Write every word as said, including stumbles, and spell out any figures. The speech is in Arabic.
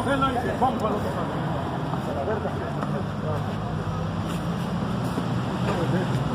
cela y se vamos para el otro lado.